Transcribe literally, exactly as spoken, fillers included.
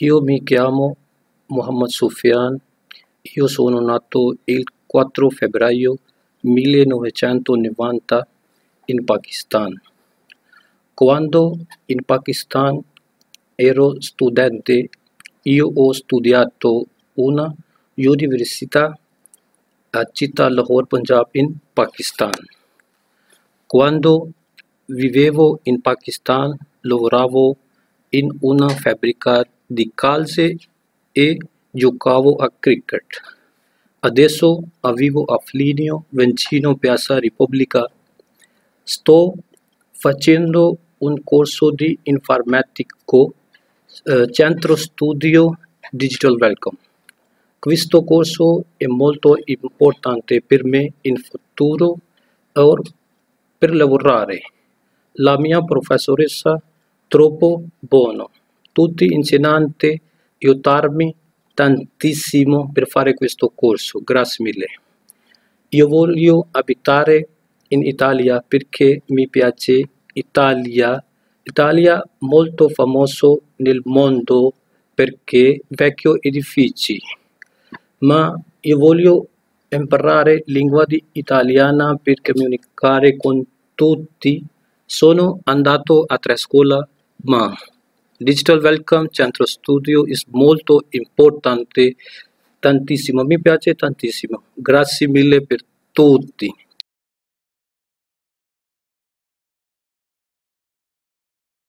Io mi chiamo Muhammad Sufyan, io sono nato il quattro febbraio millenovecentonovanta in Pakistan. Quando in Pakistan ero studente, io ho studiato una università a città Lahore, Punjab in Pakistan. Quando vivevo in Pakistan lavoravo in una fabbrica di calze e giocavo a cricket. Adesso vivo a Fligno, vicino Piazza Repubblica. Sto facendo un corso di informatico, eh, centro studio Digital Welcome. Questo corso è molto importante per me in futuro o per lavorare. La mia professoressa troppo buono, tutti gli insegnanti aiutarmi tantissimo per fare questo corso, grazie mille. Io voglio abitare in Italia perché mi piace Italia, Italia molto famoso nel mondo perché vecchio edifici, ma io voglio imparare lingua italiana per comunicare con tutti. Sono andato a tre scuole, ma Digital Welcome Centro Studio è molto importante, tantissimo, mi piace tantissimo. Grazie mille per tutti.